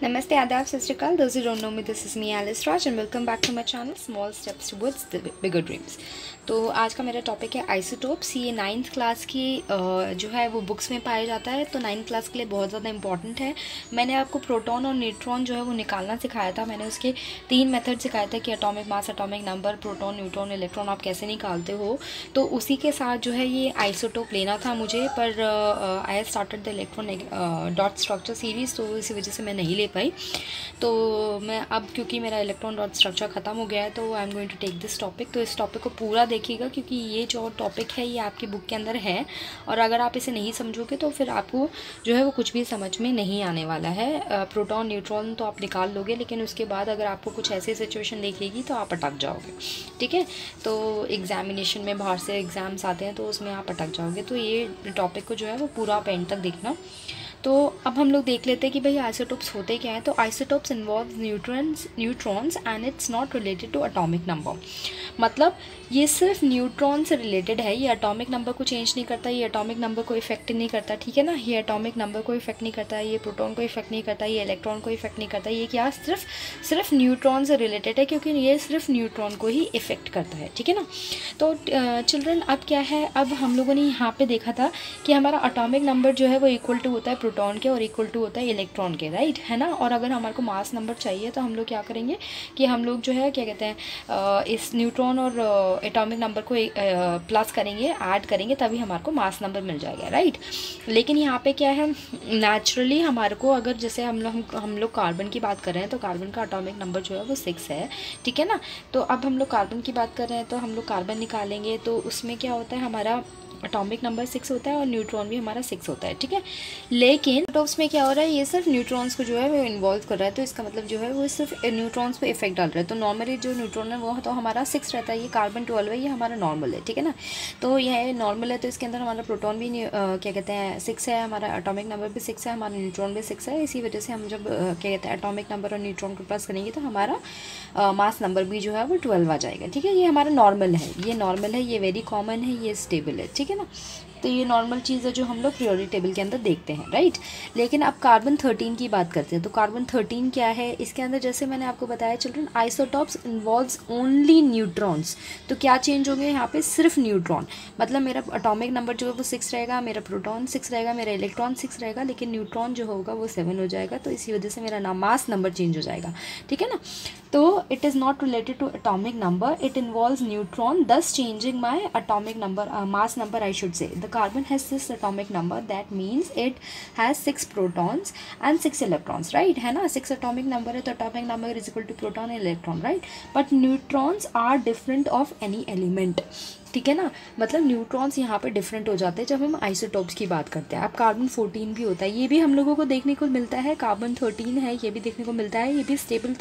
Namaste, Adab, Sat Sri Akal. Those who don't know me, this is me, Alice Raj, and welcome back to my channel, Small Steps Towards the Bigger Dreams. तो आज का मेरा topic है isotopes. ये 9th class की जो है वो बुक्स में पाया जाता है, तो 9th क्लास के लिए बहुत ज़्यादा इंपॉर्टेंट है। मैंने आपको प्रोटॉन और न्यूट्रॉन जो है वो निकालना सिखाया था। मैंने उसके 3 मेथड सिखाए थे कि atomic mass, atomic number, proton, neutron, electron आप कैसे निकालते हो। तो उसी के साथ जो है ये आइसोटोप लेना था मुझे, पर I started the electron dot structure series, तो इसी वजह से मैं नहीं ले पाई। तो मैं अब क्योंकि मेरा इलेक्ट्रॉन डॉट स्ट्रक्चर ख़त्म हो गया है, तो I am going to take this topic. तो इस टॉपिक को पूरा देखिएगा, क्योंकि ये जो टॉपिक है ये आपकी बुक के अंदर है, और अगर आप इसे नहीं समझोगे तो फिर आपको जो है वो कुछ भी समझ में नहीं आने वाला है। प्रोटॉन न्यूट्रॉन तो आप निकाल लोगे, लेकिन उसके बाद अगर आपको कुछ ऐसी सिचुएशन दिखेगी तो आप अटक जाओगे। ठीक है, तो एग्जामिनेशन में बाहर से एग्ज़ाम्स आते हैं तो उसमें आप अटक जाओगे। तो ये टॉपिक को जो है वो पूरा आप एंड तक देखना। तो अब हम लोग देख लेते हैं कि भाई आइसोटोप्स होते क्या हैं। तो isotopes involve neutrons and it's not related to atomic number. मतलब ये सिर्फ न्यूट्रॉन से रिलेटेड है, ये एटॉमिक नंबर को चेंज नहीं करता, ये एटॉमिक नंबर को इफेक्ट नहीं करता। ठीक है ना, ये एटॉमिक नंबर को इफेक्ट नहीं करता, ये प्रोटॉन को इफेक्ट नहीं करता, ये इलेक्ट्रॉन को इफेक्ट नहीं करता। ये क्या सिर्फ न्यूट्रॉन से रिलेटेड है, क्योंकि ये सिर्फ न्यूट्रॉन को ही इफेक्ट करता है। ठीक है ना। तो चिल्ड्रन अब क्या है, अब हम लोगों ने यहाँ पे देखा था कि हमारा एटॉमिक नंबर जो है वो इक्वल टू होता है प्रोटॉन के और इक्वल टू होता है इलेक्ट्रॉन के, राइट है ना। और अगर हमारे को मास नंबर चाहिए तो हम लोग क्या करेंगे कि हम लोग जो है क्या कहते हैं, इस न्यूट्रॉन और एटॉमिक नंबर को प्लस करेंगे, ऐड करेंगे, तभी हमारे को मास नंबर मिल जाएगा, राइट। लेकिन यहाँ पे क्या है, नेचुरली हमारे को अगर जैसे हम लोग कार्बन की बात कर रहे हैं तो कार्बन का एटॉमिक नंबर जो है वो 6 है। ठीक है ना। तो अब हम लोग कार्बन की बात कर रहे हैं तो हम लोग कार्बन निकालेंगे, तो उसमें क्या होता है, हमारा एटॉमिक नंबर 6 होता है और न्यूट्रॉन भी हमारा 6 होता है। ठीक है, लेकिन टॉप्स में क्या हो रहा है, ये सिर्फ न्यूट्रॉन्स को जो है वो इन्वॉल्व कर रहा है। तो इसका मतलब जो है वो सिर्फ न्यूट्रॉन्स पे इफेक्ट डाल रहा है। तो नॉर्मली जो न्यूट्रॉन है वो तो हमारा 6 रहता है, ये कार्बन 12 है, ये हमारा नॉर्मल है। ठीक है ना। तो यह नॉर्मल है, तो इसके अंदर हमारा प्रोटॉन भी क्या कहते हैं 6 है, हमारा एटॉमिक नंबर भी 6 है, हमारा न्यूट्रॉन भी 6 है। इसी वजह से हम जब क्या कहते हैं एटॉमिक नंबर और न्यूट्रॉन को प्लस करेंगे तो हमारा मास नंबर भी जो है वो 12 आ जाएगा। ठीक है, ये हमारा नॉर्मल है, ये नॉर्मल है, ये वेरी कॉमन है, ये स्टेबल है। ठीक है ना। तो ये नॉर्मल चीज़ है जो हम लोग पीरियोडिक टेबल के अंदर देखते हैं, राइट। लेकिन अब कार्बन 13 की बात करते हैं। तो कार्बन 13 क्या है, इसके अंदर जैसे मैंने आपको बताया children, isotopes involves only neutrons. तो क्या चेंज होंगे यहाँ पे, सिर्फ न्यूट्रॉन। मतलब मेरा एटॉमिक नंबर जो है वो 6 रहेगा, मेरा प्रोटॉन 6 रहेगा, मेरा इलेक्ट्रॉन 6 रहेगा, लेकिन न्यूट्रॉन जो होगा वो 7 हो जाएगा। तो इसी वजह से मेरा मास नंबर चेंज हो जाएगा। ठीक है ना। तो it is not related to atomic number, it involves neutron, thus changing my atomic number, mass number I should say. The carbon has 6 atomic number, that means it has 6 protons and 6 electrons, right है ना। 6 atomic number है तो atomic number is equal to proton and electron, right. But neutrons are different of any element. ठीक है ना। मतलब neutrons यहाँ पे डिफरेंट हो जाते हैं जब हम आइसोटोप्स की बात करते हैं। अब कार्बन 14 भी होता है, ये भी हम लोगों को देखने को मिलता है। कार्बन 13 है, ये भी देखने को मिलता है, ये भी स्टेबल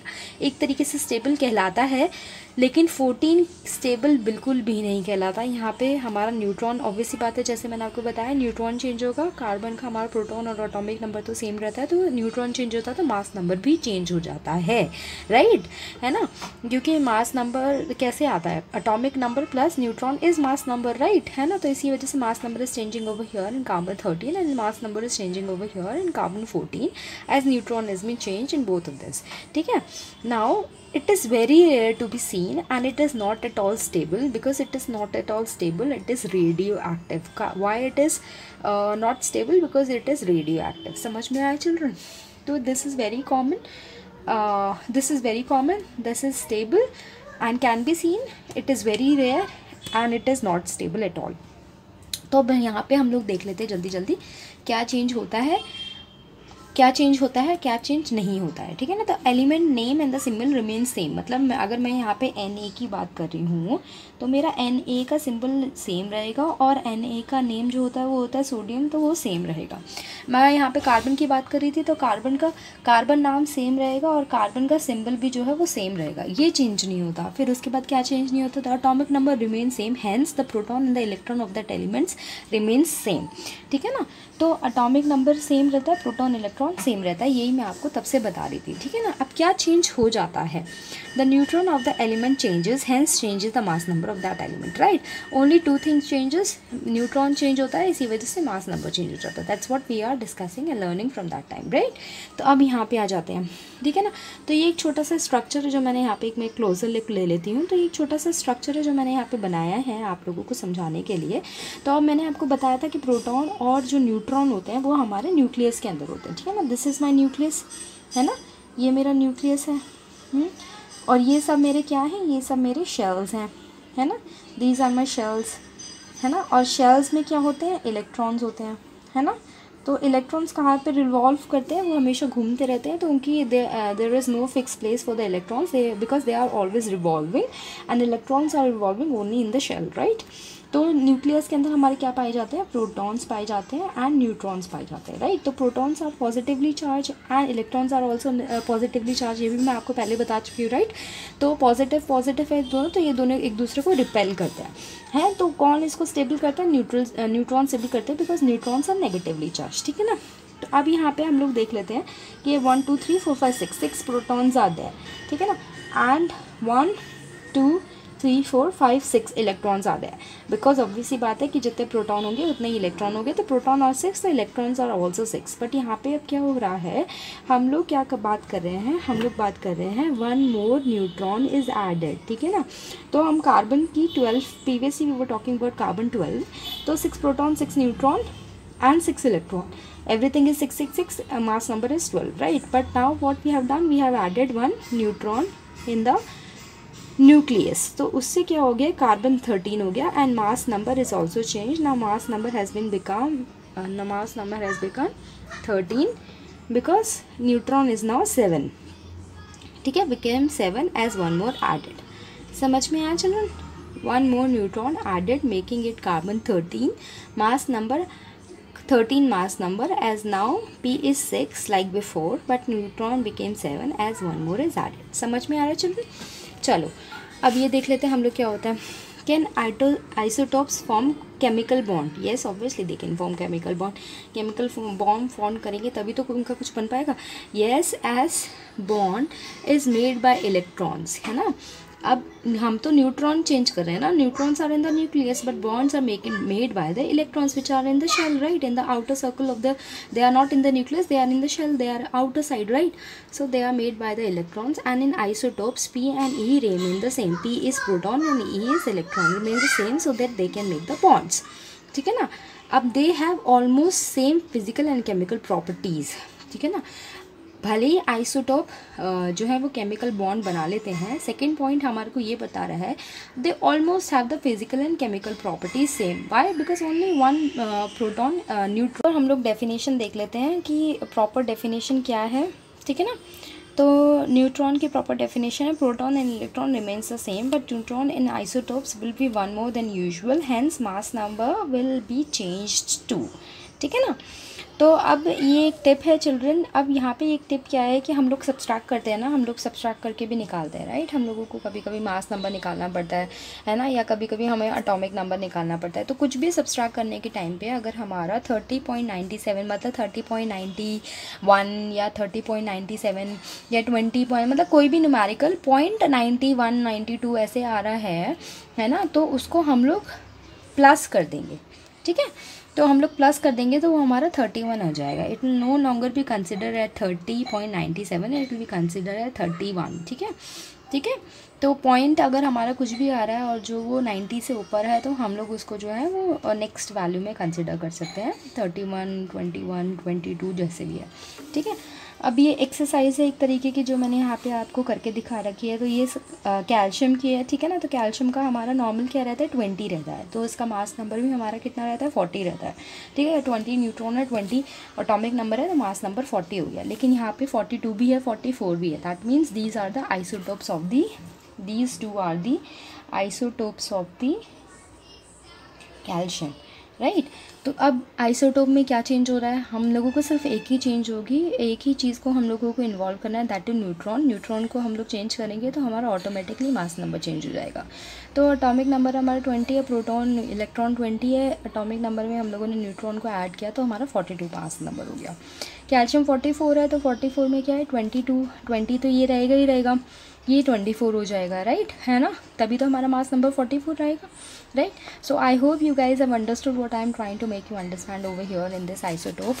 एक तरीके से स्टेबल कहलाता है। लेकिन 14 स्टेबल बिल्कुल भी नहीं कहलाता। यहाँ पे हमारा न्यूट्रॉन, ऑब्वियसली बात है, जैसे मैंने आपको बताया न्यूट्रॉन चेंज होगा, कार्बन का हमारा प्रोटॉन और एटॉमिक नंबर तो सेम रहता है, तो न्यूट्रॉन चेंज होता है तो मास नंबर भी चेंज हो जाता है, राइट है ना। क्योंकि मास नंबर कैसे आता है, atomic number plus neutron is mass number, right है ना। तो इसी वजह से mass number is changing over here in carbon 13 and mass number is changing over here in carbon 14 as neutron is been change in both of this. ठीक है। Now it is very rare to be seen and it is not at all stable. Because it is not at all stable, it is radioactive. Why it is not stable? Because it is radioactive. समझ में आया children. तो this is very common, this is stable and can be seen. It is very rare and it is not stable at all. तो अब यहाँ पे हम लोग देख लेते हैं जल्दी जल्दी क्या चेंज होता है, क्या चेंज होता है, क्या चेंज नहीं होता है। ठीक है ना। तो element name and the symbol remain same. मतलब अगर मैं यहाँ पे Na की बात कर रही हूँ तो मेरा Na का सिंबल सेम रहेगा और Na का नेम जो होता है वो होता है सोडियम, तो वो सेम रहेगा। मैं यहाँ पे कार्बन की बात कर रही थी तो कार्बन नाम सेम रहेगा और कार्बन का सिंबल भी जो है वो सेम रहेगा, ये चेंज नहीं होता। फिर उसके बाद क्या चेंज नहीं होता, the atomic number remain same, hence the proton and the electron of that elements remain same. ठीक है ना। तो एटॉमिक नंबर सेम रहता है, प्रोटॉन इलेक्ट्रॉन सेम रहता है, यही मैं आपको तब से बता रही थी, ठीक है ना। अब क्या चेंज हो जाता है, the neutron of the element changes, hence changes the mass number of that element, right. Only two things changes, neutron change होता है, इसी वजह से मास नंबर चेंज हो जाता है। That's what we are discussing and learning from that time, right. तो अब यहाँ पे आ जाते हैं, ठीक है ना। तो ये एक छोटा सा स्ट्रक्चर है जो मैंने यहाँ पे, एक मैं क्लोजर ले लेती हूँ। तो ये एक छोटा सा स्ट्रक्चर है जो मैंने यहाँ पे बनाया है आप लोगों को समझाने के लिए। तो अब मैंने आपको बताया था कि प्रोटॉन और जो न्यूट्रॉन होते हैं वो हमारे न्यूक्लियस के अंदर होते हैं, ठीक है ना। दिस इज़ माई न्यूक्लियस, है ना, ये मेरा न्यूक्लियस है। और ये सब मेरे क्या हैं, ये सब मेरे शेल्स हैं, है ना, दीज आर माई शेल्स, है ना। और शेल्स में क्या होते हैं, इलेक्ट्रॉन्स होते हैं, है ना। तो इलेक्ट्रॉन्स कहाँ पे रिवॉल्व करते हैं, वो हमेशा घूमते रहते हैं। तो उनकी there is no fix place for the electrons, because they are always revolving and electrons are revolving only in the shell, right. तो न्यूक्लियस के अंदर हमारे क्या पाए जाते हैं, प्रोटॉन्स पाए जाते हैं एंड न्यूट्रॉन्स पाए जाते हैं, राइट। तो protons are positively charge and electrons are also positively charge, ये भी मैं आपको पहले बता चुकी हूँ, राइट। तो पॉजिटिव है दोनों, तो ये दोनों एक दूसरे को रिपेल करते हैं। तो कौन इसको स्टेबल करता है, न्यूट्रॉन स्टेबल करते हैं, because neutrons are negatively charge, ठीक है ना। तो अब यहाँ पे हम लोग देख लेते हैं कि ये 1 2 3 4 5 6 प्रोटॉन्स आते हैं, ठीक है ना। एंड 1 2 3 4 5 6 इलेक्ट्रॉन्स आ गए, बिकॉज ऑब्वियसली बात है कि जितने प्रोटॉन होंगे उतने ही इलेक्ट्रॉन होंगे। तो प्रोटॉन और 6 तो इलेक्ट्रॉन्स आर ऑल्सो 6। बट यहाँ पे अब क्या हो रहा है, हम लोग क्या बात कर रहे हैं, हम लोग बात कर रहे हैं 1 मोर न्यूट्रॉन इज एडेड, ठीक है ना। तो हम कार्बन की 12, previously we were talking about carbon 12, तो 6 proton 6 neutron and 6 electron, everything is 6 6 6, mass number is 12, right. But now what we have done, we have added 1 neutron in the nucleus, तो उससे क्या हो गया, कार्बन 13 हो गया and mass number is also changed. Now mass number has become 13 because neutron is now 7, ठीक है, became 7 as 1 more added. समझ में आया children, 1 more neutron added making it carbon 13, mass number 13 mass number, as now P is 6 like before, but neutron became 7 as 1 more is added. समझ में आ रहा है children. चलो अब ये देख लेते हैं हम लोग क्या होता है। Can isotopes form chemical bond, yes obviously they can form chemical bond. Chemical bond form करेंगे तभी तो उनका कुछ बन पाएगा। Yes, as bond is made by electrons, है ना। अब हम तो न्यूट्रॉन चेंज कर रहे हैं ना, neutrons are in the nucleus but bonds are made by the electrons which are in the shell, right, in the outer circle of the, they are not in the nucleus, they are in the shell, they are outer side, right. So they are made by the electrons, and in isotopes P and E remain the same. P is proton and E is electron, remain the same so that they can make the bonds. ठीक है ना. अब they have almost same physical and chemical properties. ठीक है ना. भले ही isotope जो है वो केमिकल बॉन्ड बना लेते हैं, सेकेंड पॉइंट हमारे को ये बता रहा है they almost have the physical and chemical properties same. Why? Because only one proton neutron. हम लोग डेफिनेशन देख लेते हैं कि प्रॉपर डेफिनेशन क्या है. ठीक है ना. तो न्यूट्रॉन की प्रॉपर डेफिनेशन है proton and electron remains the same but neutron in isotopes will be one more than usual, hence mass number will be changed to. ठीक है ना. तो अब ये एक टिप है चिल्ड्रन. अब यहाँ पे एक टिप क्या है कि हम लोग सब्सट्रैक्ट करते हैं ना, हम लोग सब्सट्रैक्ट करके भी निकालते हैं, राइट. हम लोगों को कभी कभी मास नंबर निकालना पड़ता है ना, या कभी कभी हमें एटॉमिक नंबर निकालना पड़ता है. तो कुछ भी सब्सट्रैक्ट करने के टाइम पे अगर हमारा 30.97 मतलब 30.91 या 30.97 या 20 मतलब कोई भी न्यूमेरिकल 0.91 92 ऐसे आ रहा है ना, तो उसको हम लोग प्लस कर देंगे. ठीक है. तो हम लोग प्लस कर देंगे तो वो हमारा 31 हो जाएगा. It will no longer be consider at 30.97, it will be consider at 31. ठीक है. ठीक है. तो पॉइंट अगर हमारा कुछ भी आ रहा है और जो वो 90 से ऊपर है तो हम लोग उसको जो है वो नेक्स्ट वैल्यू में कंसिडर कर सकते हैं. 31, 21, 22 जैसे भी है. ठीक है. अब ये एक्सरसाइज है एक तरीके की जो मैंने यहाँ पे आपको करके दिखा रखी है. तो ये कैल्शियम की है. ठीक है ना. तो कैल्शियम का हमारा नॉर्मल क्या रहता है 20 रहता है. तो इसका मास नंबर भी हमारा कितना रहता है 40 रहता है. ठीक है. 20 न्यूट्रॉन है, 20 एटॉमिक नंबर है, तो मास नंबर 40 हो गया. लेकिन यहाँ पे 42 भी है, 44 भी है. That means these are the isotopes of the, these two are the isotopes of the calcium. Right. तो अब आइसोटोप में क्या चेंज हो रहा है, हम लोगों को सिर्फ एक ही चेंज होगी, एक ही चीज़ को हम लोगों को इन्वॉल्व करना है, दैट इज न्यूट्रॉन। न्यूट्रॉन को हम लोग चेंज करेंगे तो हमारा ऑटोमेटिकली मास नंबर चेंज हो जाएगा। तो एटॉमिक नंबर हमारा 20 है, प्रोटॉन इलेक्ट्रॉन 20 है, एटॉमिक नंबर में हम लोगों ने न्यूट्रॉन को ऐड किया तो हमारा 42 मास नंबर हो गया। कैल्शियम 44 है, तो 44 में क्या है 22, 20 तो ये रहेगा ही रहेगा, ये 24 हो जाएगा, राइट है ना, तभी तो हमारा मास नंबर 44 रहेगा, right. So I hope you guys have understood what I am trying to make you understand over here in this isotope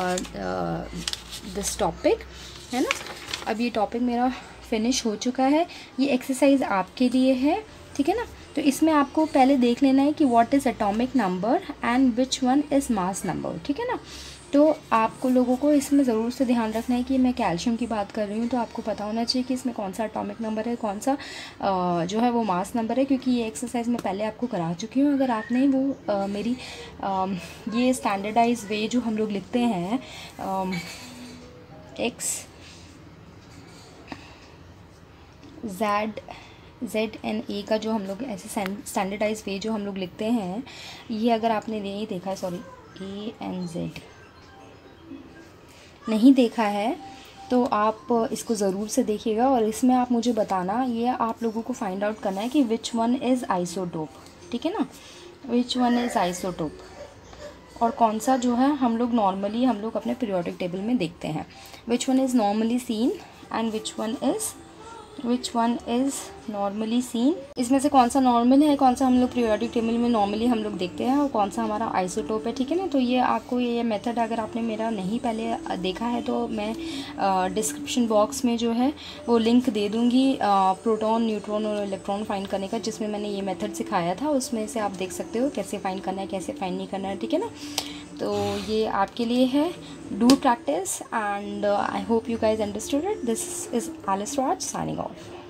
this topic, है ना। अब ये टॉपिक मेरा फिनिश हो चुका है, ये एक्सरसाइज आपके लिए है, ठीक है ना। तो इसमें आपको पहले देख लेना है कि what is atomic number and which one is mass number, ठीक है ना। तो आपको लोगों को इसमें ज़रूर से ध्यान रखना है कि मैं कैल्शियम की बात कर रही हूँ तो आपको पता होना चाहिए कि इसमें कौन सा एटॉमिक नंबर है, कौन सा जो है वो मास नंबर है, क्योंकि ये एक्सरसाइज मैं पहले आपको करा चुकी हूँ। अगर आपने वो मेरी ये स्टैंडर्डाइज वे जो हम लोग लिखते हैं ZNA का जो हम लोग ऐसे स्टैंडर्डाइज वे जो हम लोग लिखते हैं, ये अगर आपने नहीं देखा है, सॉरी ANZ नहीं देखा है तो आप इसको ज़रूर से देखिएगा, और इसमें आप मुझे बताना, ये आप लोगों को फाइंड आउट करना है कि विच वन इज़ आइसोटोप, ठीक है ना, विच वन इज़ आइसोटोप, और कौन सा जो है हम लोग नॉर्मली हम लोग अपने पीरियोडिक टेबल में देखते हैं, which one is normally seen and which one is normally seen. इसमें से कौन सा नॉर्मल है, कौन सा हम लोग पीरियोडिक टेबल में नॉर्मली हम लोग देखते हैं, और कौन सा हमारा आइसोटोप है, ठीक है ना। तो ये आपको ये मेथड अगर आपने मेरा नहीं पहले देखा है तो मैं डिस्क्रिप्शन बॉक्स में जो है वो लिंक दे दूँगी प्रोटॉन, न्यूट्रॉन और इलेक्ट्रॉन फाइंड करने का, जिसमें मैंने ये मेथड सिखाया था, उसमें से आप देख सकते हो कैसे फाइंड करना है, कैसे फाइंड नहीं करना है, ठीक है ना। तो ये आपके लिए है, do practice and I hope you guys understood it. This is Alice Rose signing of.